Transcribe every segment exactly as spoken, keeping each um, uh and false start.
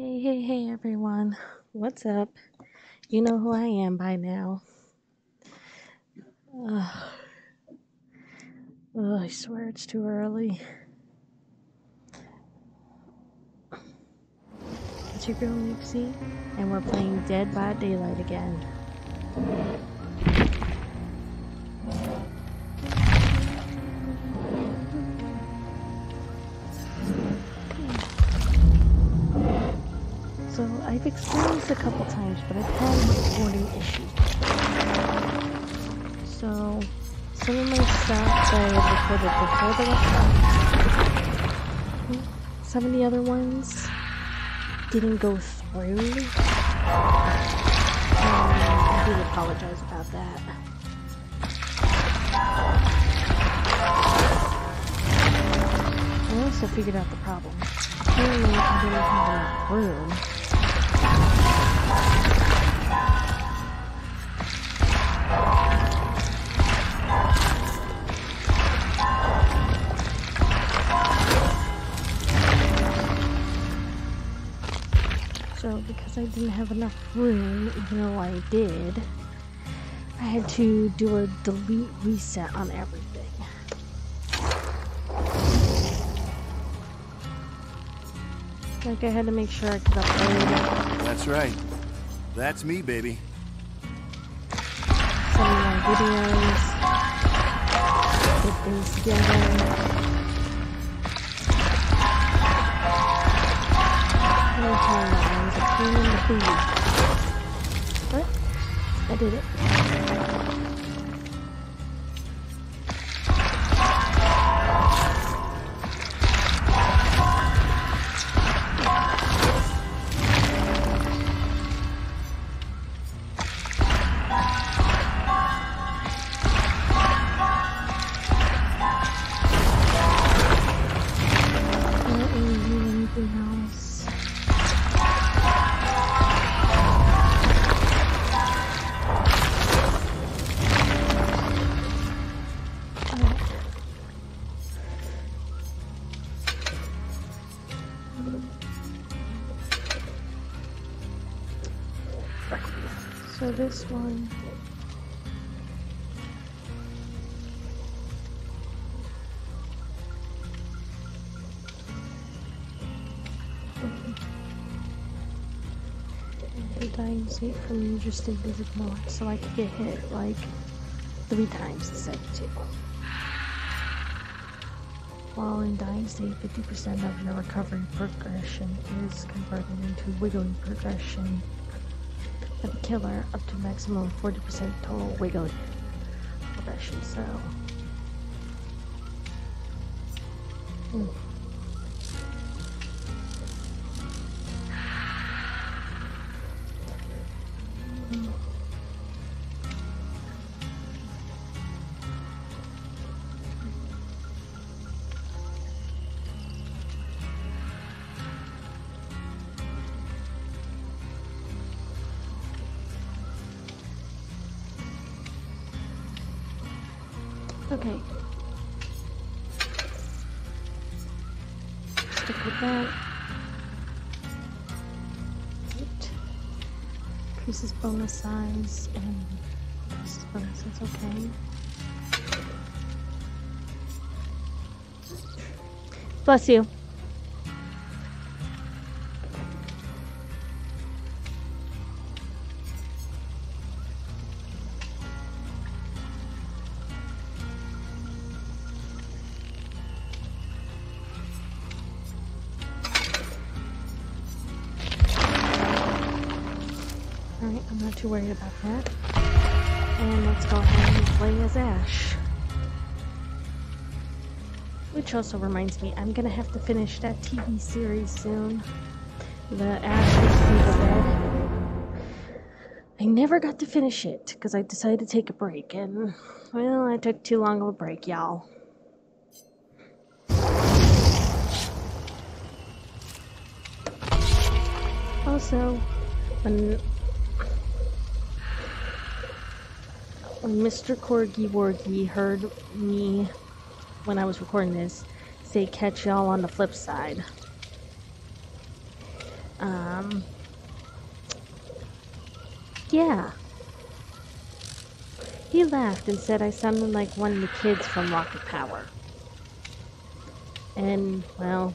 Hey, hey, hey, everyone. What's up? You know who I am by now. Ugh. Ugh, I swear it's too early. It's your girl Nixie, and we're playing Dead by Daylight again. So, I've experienced a couple times, but I've had recording issues. So, some of my stuff that I recorded before the website, some of the other ones didn't go through. Um, I do apologize about that. I also figured out the problem. Apparently, I didn't have enough room. So, because I didn't have enough room, even though I did, I had to do a delete reset on everything. Like, I had to make sure I could upload. That's right. That's me, baby. Some of my videos. Put things together. In the food. What? I did it. So this one, the dying state from user state is ignored, so I could get hit like three times instead of two. While in dying state, fifty percent of your recovery progression is converted into wiggling progression. For the killer, up to maximum forty percent total wiggling progression, so... Mm. Mm. Okay. Stick with that. Right. Increases bonus size and increases bonus size, okay. Bless you. Alright, I'm not too worried about that. And let's go ahead and play as Ash. Which also reminds me, I'm gonna have to finish that T V series soon. The Ash versus the Dead. I never got to finish it, because I decided to take a break, and, well, I took too long of a break, y'all. Also, when... When Mister Corgi Wargi heard me, when I was recording this, say catch y'all on the flip side. Um, yeah. He laughed and said I sounded like one of the kids from Rocket Power. And, well,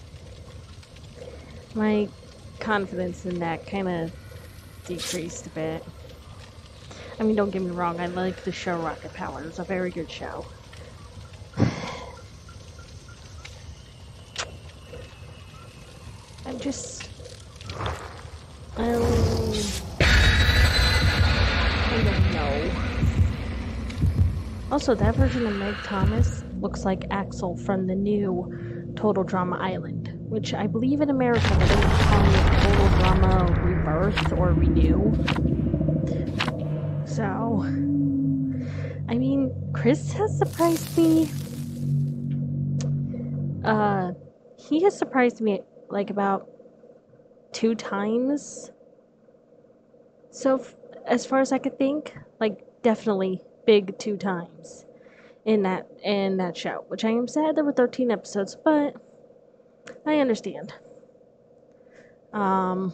my confidence in that kind of decreased a bit. I mean, don't get me wrong, I like the show Rocket Power. It was a very good show. I'm just... I don't... I don't know. Also, that version of Meg Thomas looks like Axel from the new Total Drama Island, which I believe in America they're going to be calling it Total Drama Rebirth or Renew. So, I mean, Chris has surprised me. Uh, he has surprised me like about two times. So, f- as far as I could think, like definitely big two times in that in that show. Which I am sad there were thirteen episodes, but I understand. Um.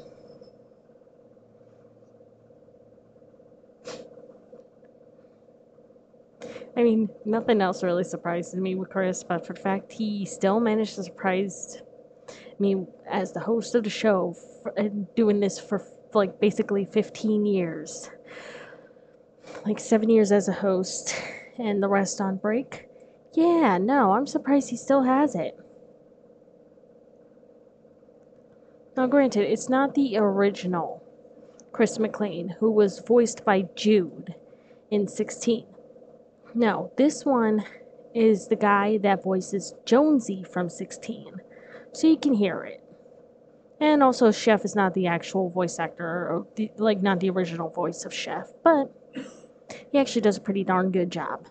I mean, nothing else really surprises me with Chris, but for the fact he still managed to surprise me as the host of the show, for, and doing this for like basically fifteen years, like seven years as a host, and the rest on break. Yeah, no, I'm surprised he still has it. Now, granted, it's not the original Chris McLean, who was voiced by Jude in sixteen. No, this one is the guy that voices Jonesy from sixteen, so you can hear it. And also, Chef is not the actual voice actor, or the, like not the original voice of Chef, but he actually does a pretty darn good job.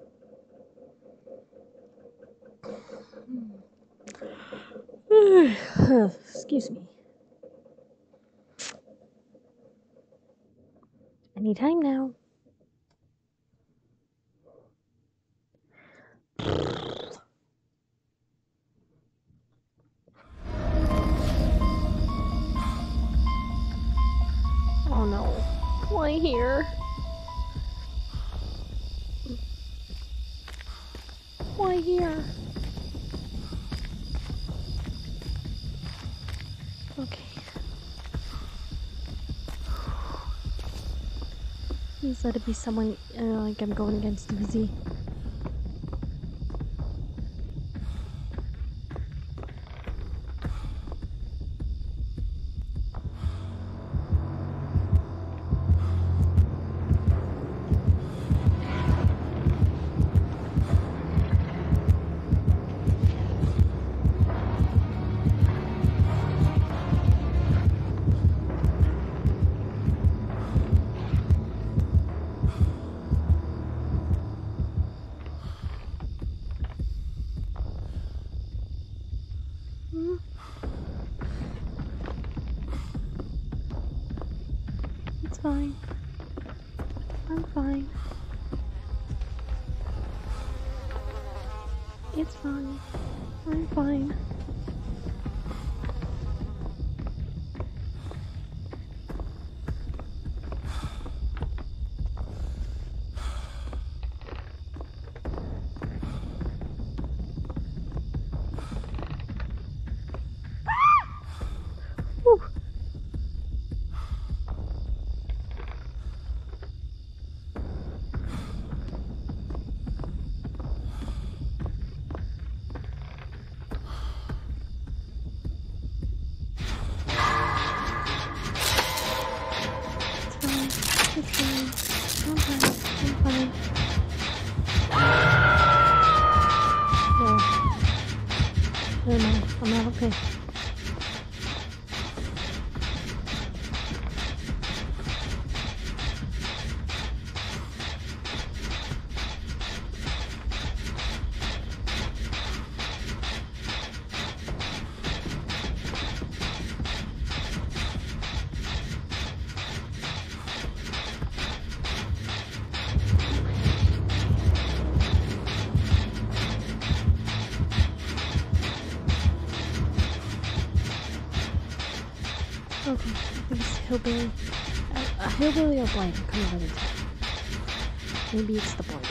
Excuse me. Anytime now. Oh no. Why here? Why here? Okay. Please let it be someone, uh, like I'm going against Lizzie. Hmm? It's fine. I'm fine. It's fine. I'm fine. Whew. It's fine. I'm fine. I'm fine. No. Never mind. I'm not okay. Okay, this hillbilly. A, a hillbilly or blind? Come over and tell. Maybe it's the blind.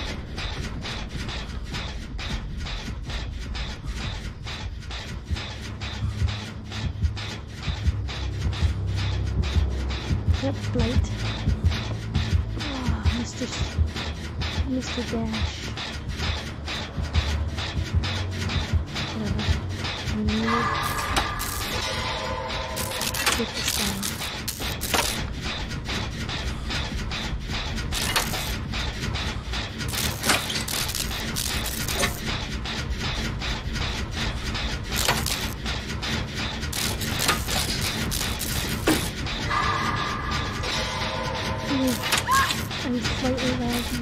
Yep, blight. Oh, Mister S Mister Dash. Whatever. We need to get this down. I'm slightly lagging.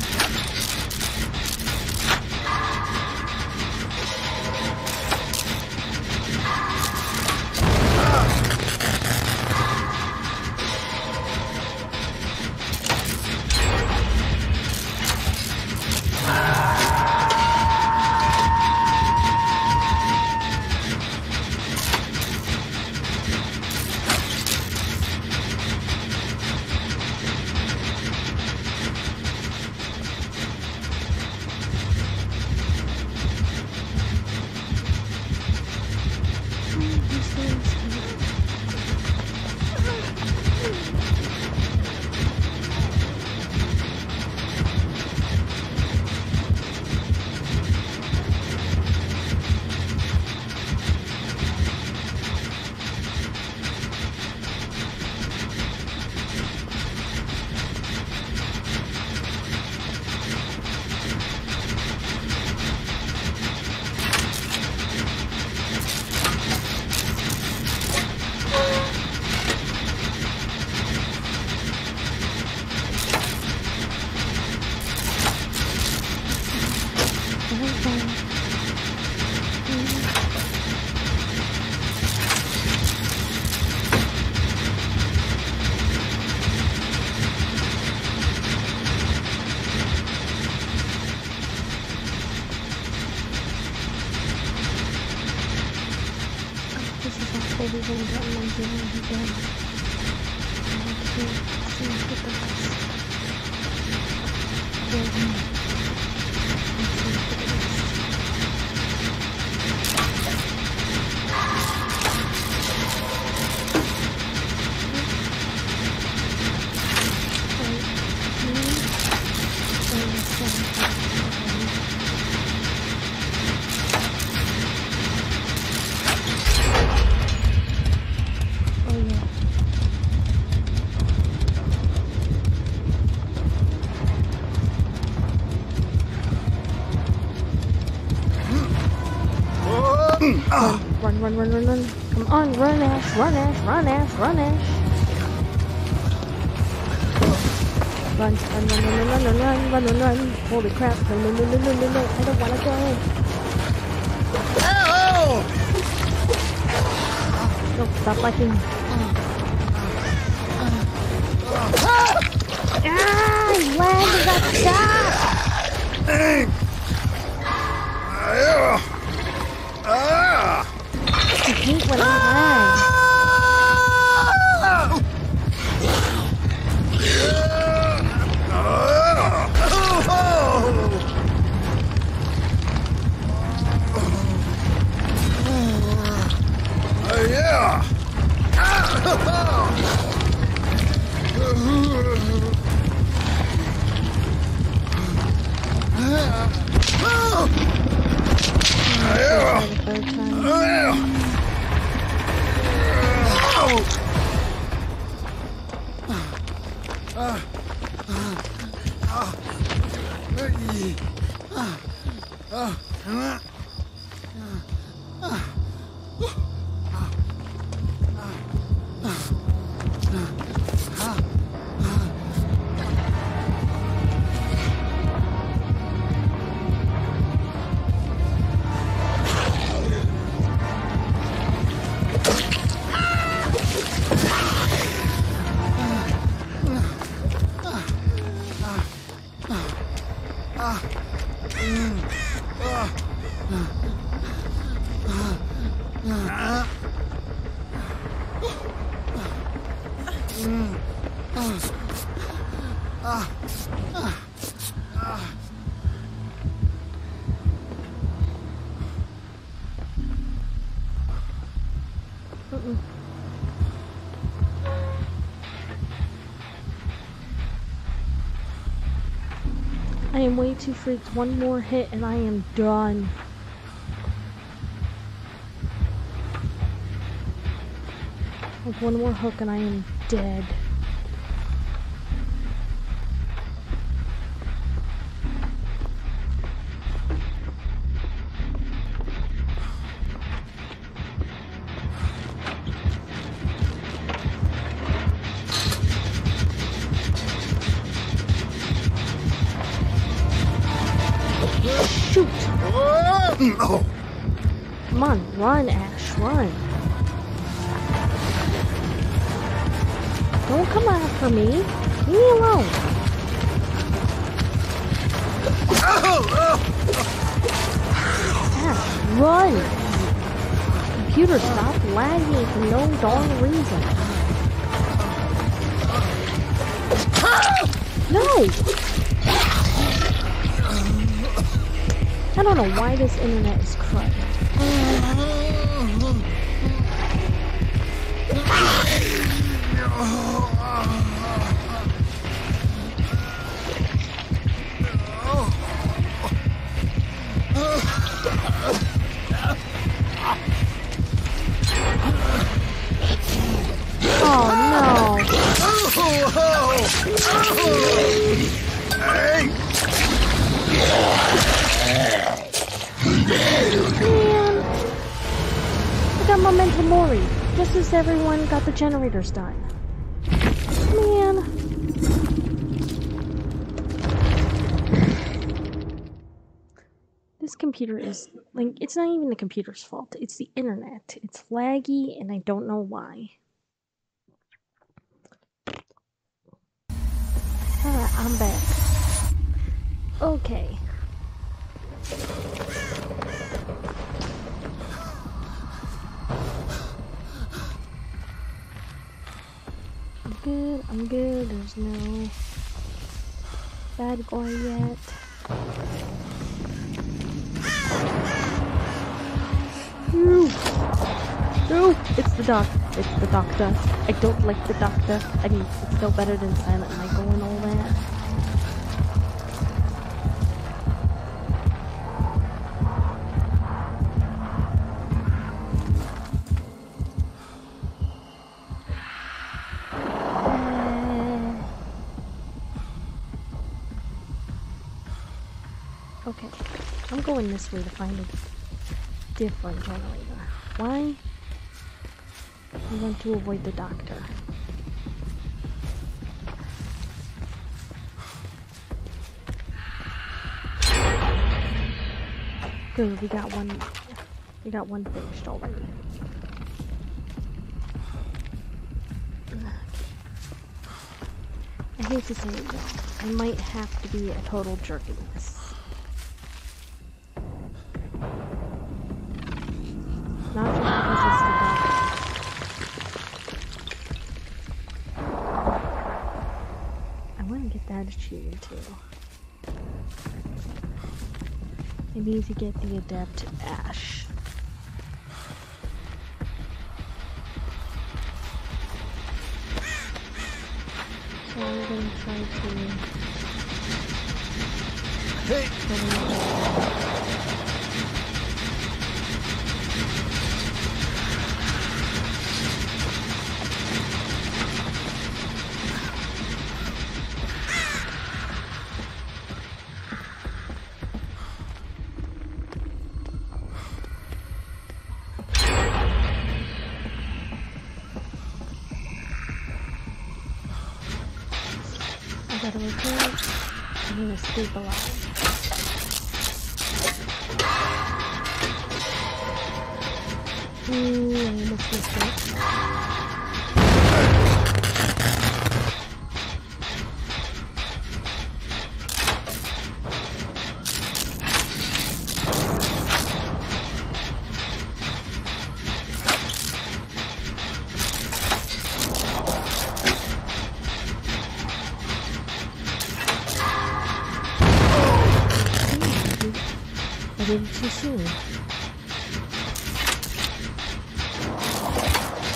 We're gonna get one doing again. And to see get the best. Build him. And see get the best. Run, run, run, run, run. Come on, run, Ash, run, Ash, run, Ash, run, Ash. Run, run, run, run, run, run, run, run, run, run. Holy crap. No, no, no, no, no, no, no. I don't want to go. Oh! No, stop fighting. Ah, you landed that shot. Dang! Ah! I hate when I lag. Yeah! Mm-mm. I am way too freaked. One more hit and I am done. Like one more hook and I am dead. Shoot! No! Come on, run, Ash, run. Don't come after me. Leave me alone. Ash, run! Computer, stop lagging for no darn reason. No! I don't know why this internet is crud. Oh no! Hey! Man, I got Memento Mori just as everyone got the generators done. Man. This computer is, like, it's not even the computer's fault. It's the internet. It's laggy and I don't know why. Alright, I'm back. Okay. I'm good, I'm good, there's no bad guy yet. No! No! It's the doc. It's the doctor. I don't like the doctor. I mean, it's still better than Silent Michael and all that. Okay, I'm going this way to find a different generator. Why? I want to avoid the doctor. Good, we got one. We got one finished already. I hate to say it though, I might have to be a total jerk in this. Not just because it's the doctor. I want to get that achievement too. I need to get the Adept Ash. So I'm gonna try to... Hey! I gotta return. I'm gonna escape alive. Ooh, I almost missed it. I did it too soon.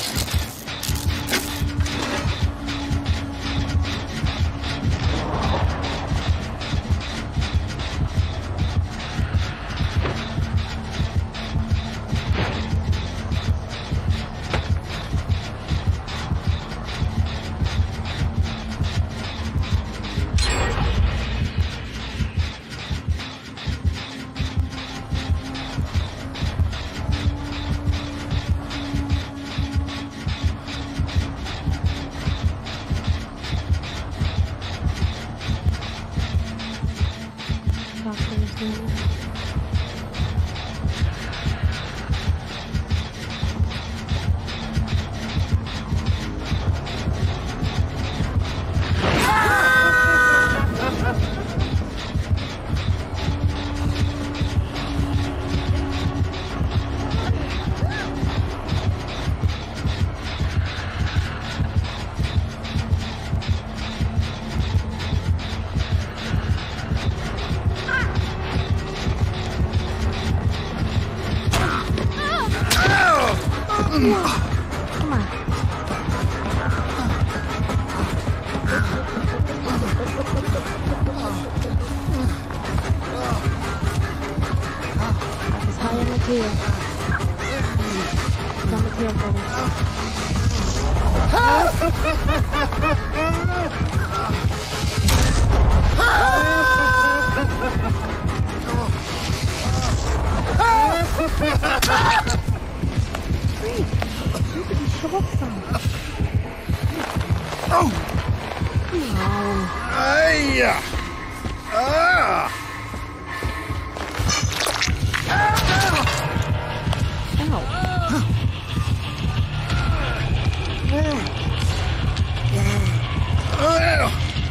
Come on. Come on. It's high on the tail. It's on the tail, buddy. Great. Look at these show up some. Oh! Oh. Ay! Ah! Ow.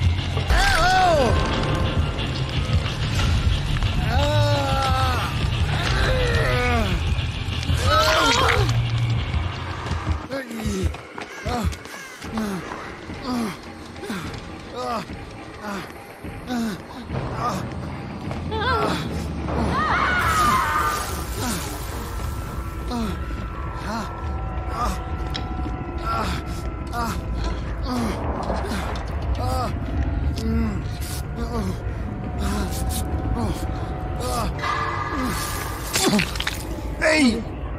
Hey!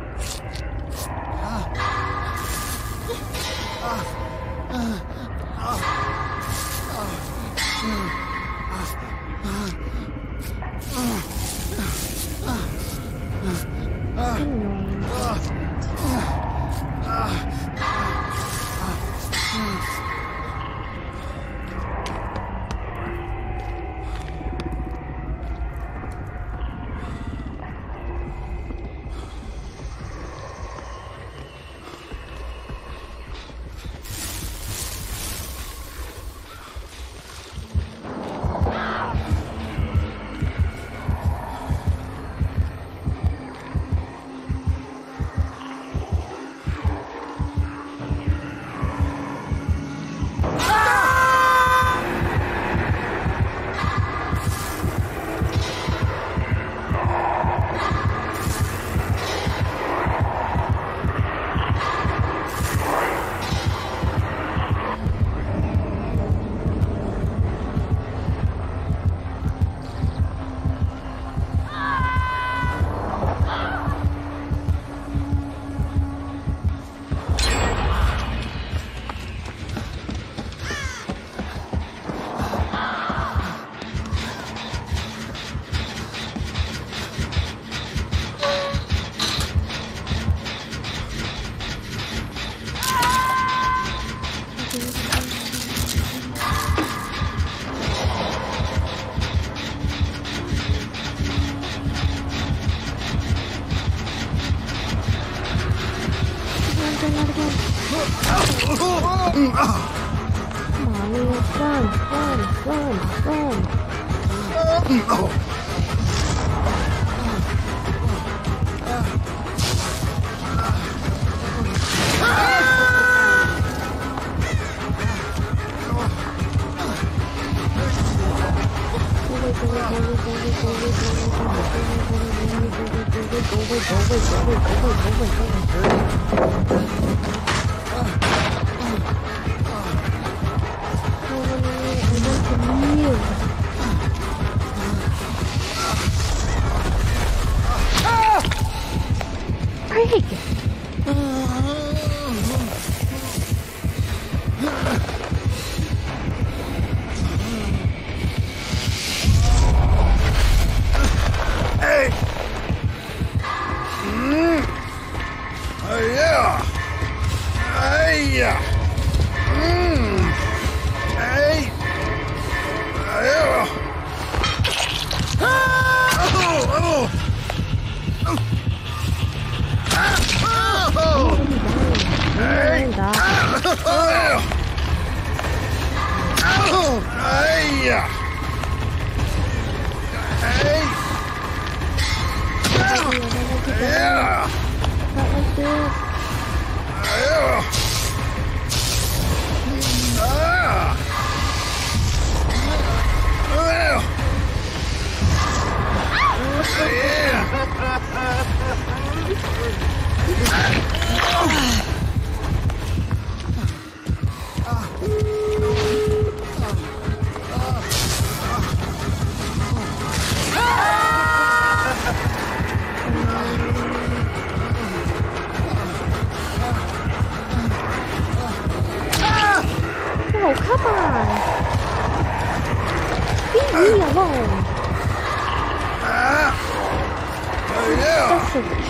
Come on, Leo, run, run, run, run. Oh! Hey! Mm. Oh, yeah! Hey! Mm. Hey! Yeah! Oh! Oh! Oh! Oh! Hey! Oh! Oh! Hey! Hey! Yeah! Not like this. Yeah! Ah! Well! Yeah!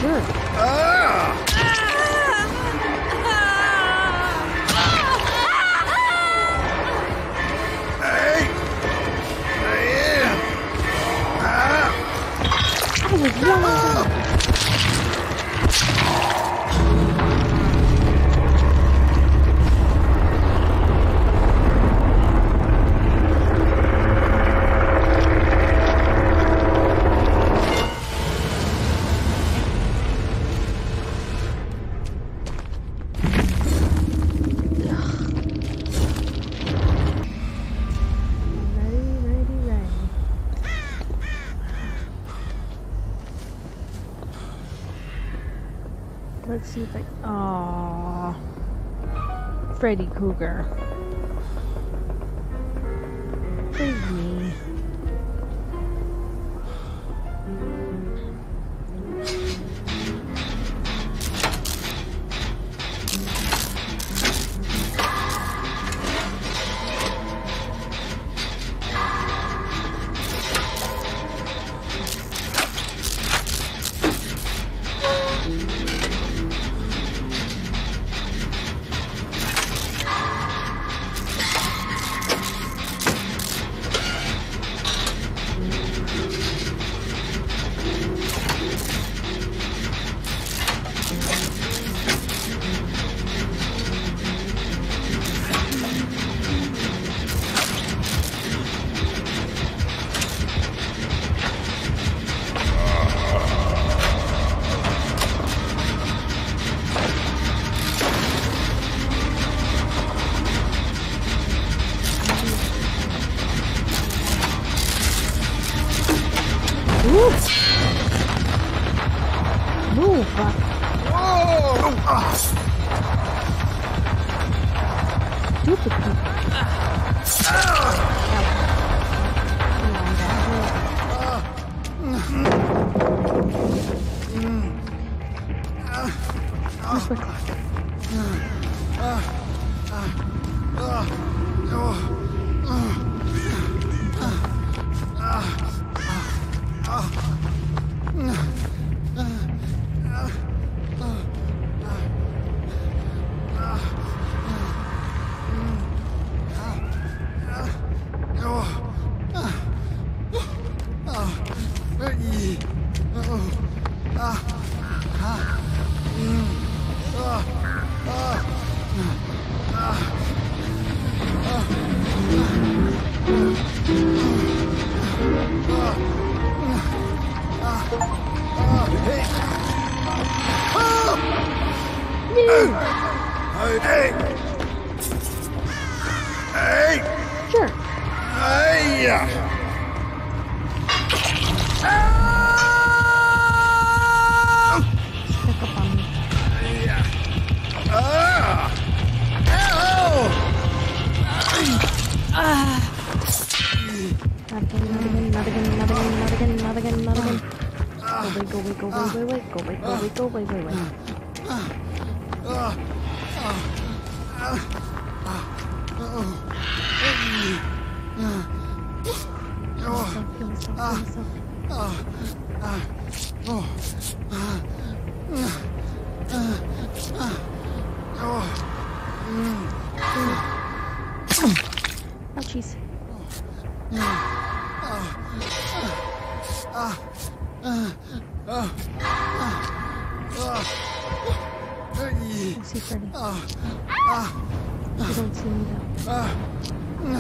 Sure. Ah! Hey! Hey! Ah! I was wrong. Let's see if I. Aww. Freddy Krueger. Save me. Move! Whoa! Ah! Stupid people. Just look. Hey! Hey! Sure. Hey! Check up on me. Ah! Ow! Not again, not again, not again, not again, not again, not again, not again. Go away, go away, go away, go away, go away, go away, go away, go away. Kill yourself, kill yourself. Oh, jeez. I see Freddy. You don't see me though.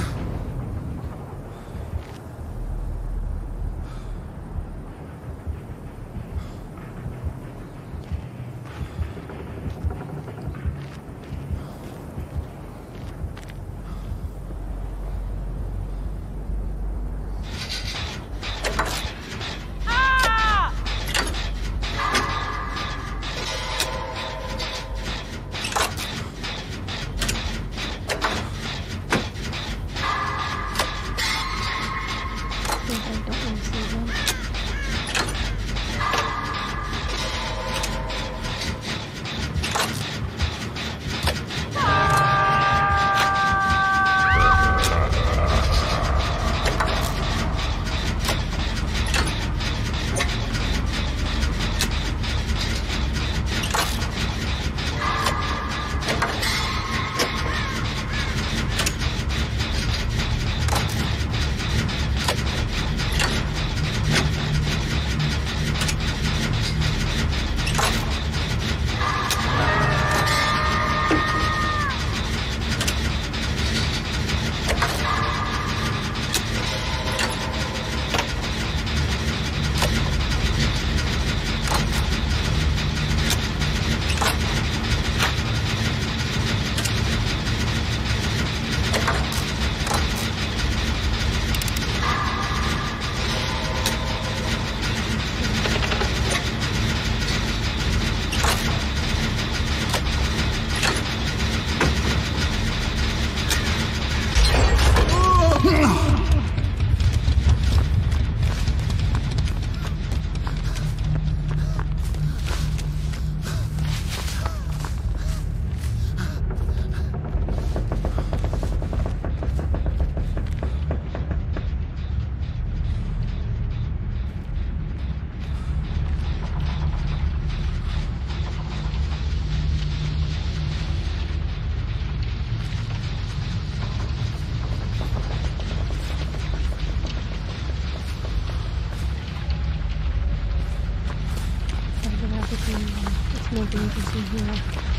dangerous in here.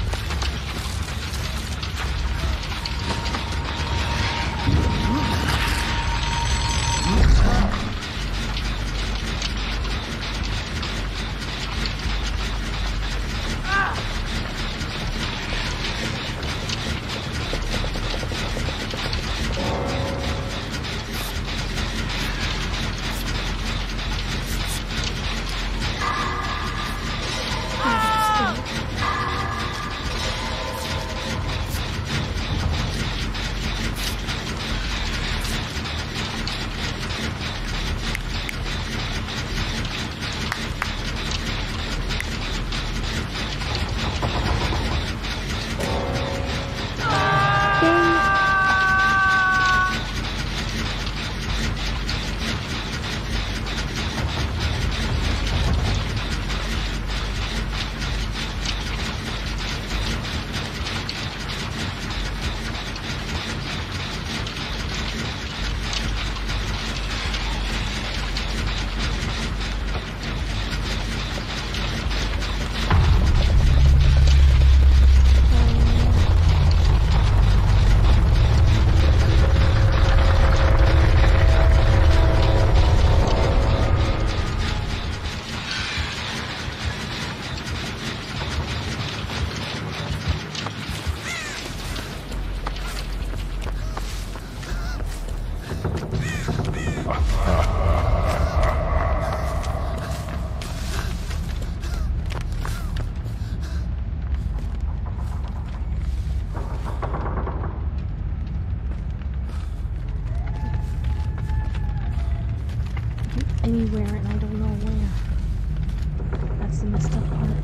Anywhere and I don't know where. That's the messed up part.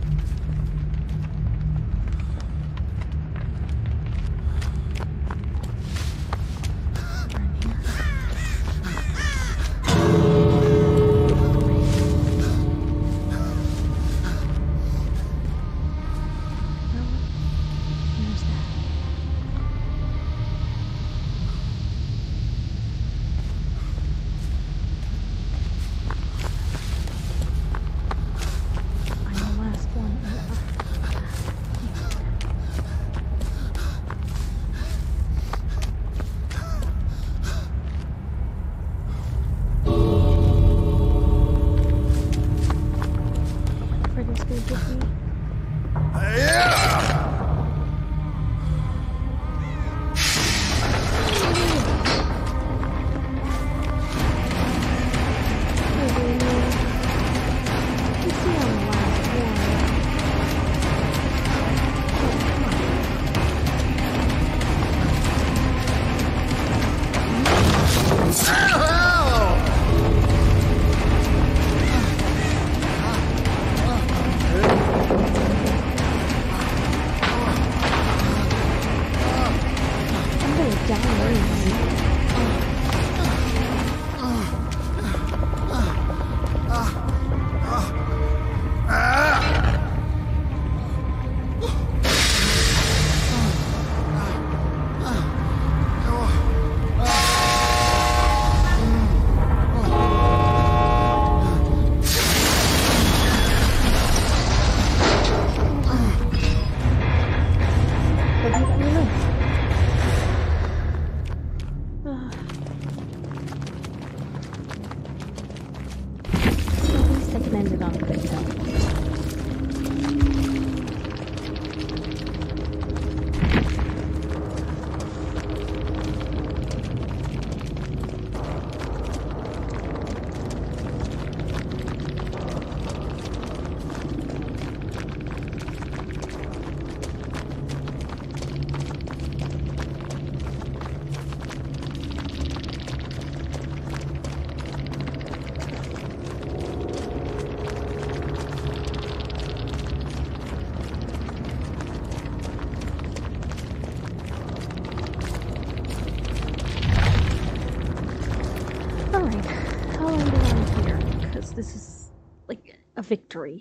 This is like a victory.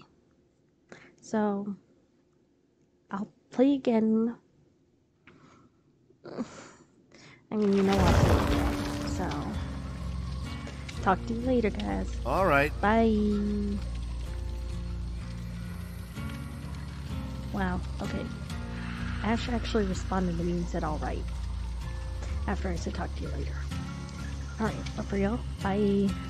So I'll play again. I mean, you know I'll play again. So talk to you later, guys. All right. Bye. Wow, okay. Ash actually responded to me and said, alright. After I said, talk to you later. Alright, love for y'all. Bye.